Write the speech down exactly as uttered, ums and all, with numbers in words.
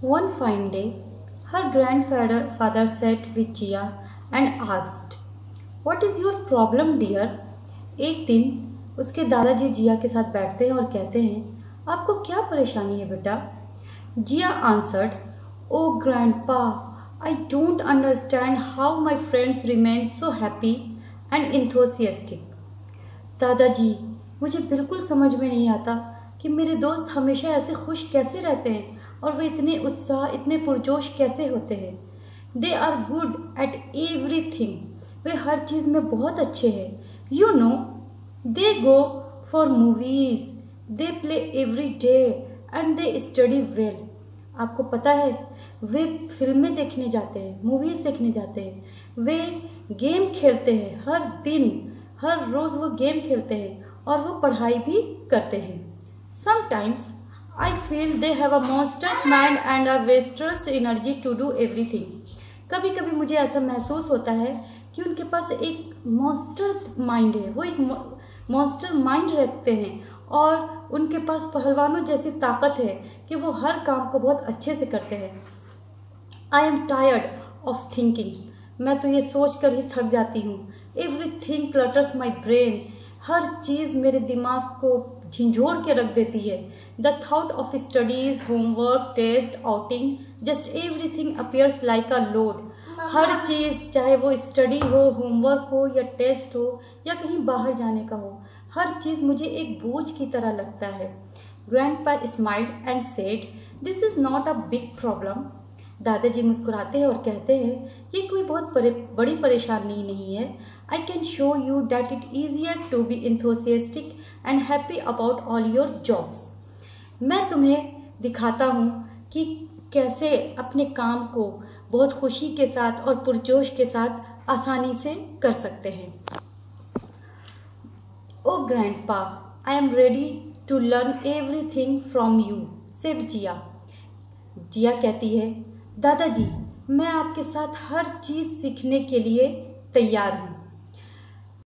One fine day, her grandfather father sat with Jia and asked, "What is your problem, dear?" एक दिन उसके दादाजी जिया के साथ बैठते हैं और कहते हैं, आपको क्या परेशानी है बेटा? Jiya answered, "oh grandpa, I don't understand how my friends remain so happy and enthusiastic." दादाजी, मुझे बिल्कुल समझ में नहीं आता कि मेरे दोस्त हमेशा ऐसे खुश कैसे रहते हैं और वे इतने उत्साह, इतने पुरजोश कैसे होते हैं। They are good at everything, वे हर चीज़ में बहुत अच्छे हैं। You know, they go for movies, they play every day and they study well. आपको पता है, वे फिल्में देखने जाते हैं, मूवीज़ देखने जाते हैं, वे गेम खेलते हैं, हर दिन हर रोज़ वो गेम खेलते हैं और वो पढ़ाई भी करते हैं। Sometimes I feel they have a monster's mind and a wasters energy to do everything. कभी कभी मुझे ऐसा महसूस होता है कि उनके पास एक मॉन्स्टर माइंड है, वो एक मॉन्स्टर माइंड रखते हैं और उनके पास पहलवानों जैसी ताकत है कि वो हर काम को बहुत अच्छे से करते हैं। I am tired of thinking, मैं तो ये सोच कर ही थक जाती हूँ। एवरीथिंग क्लटर्स माई ब्रेन, हर चीज़ मेरे दिमाग को झिंझोड़ के रख देती है। The thought of studies, homework, test, outing, just everything appears like a load. हर चीज़, चाहे वो स्टडी हो, होमवर्क हो या टेस्ट हो या कहीं बाहर जाने का हो, हर चीज़ मुझे एक बोझ की तरह लगता है। Grandpa smiled and said, this is not a big problem. दादाजी मुस्कुराते हैं और कहते हैं, ये कोई बहुत परे, बड़ी परेशानी नहीं है। I can show you that it easier to be enthusiastic and happy about all your jobs. मैं तुम्हें दिखाता हूँ कि कैसे अपने काम को बहुत खुशी के साथ और पुरजोश के साथ आसानी से कर सकते हैं। Oh grandpa, I am ready to learn everything from you, said Jiya. Jiya कहती है, दादाजी, मैं आपके साथ हर चीज़ सीखने के लिए तैयार हूँ।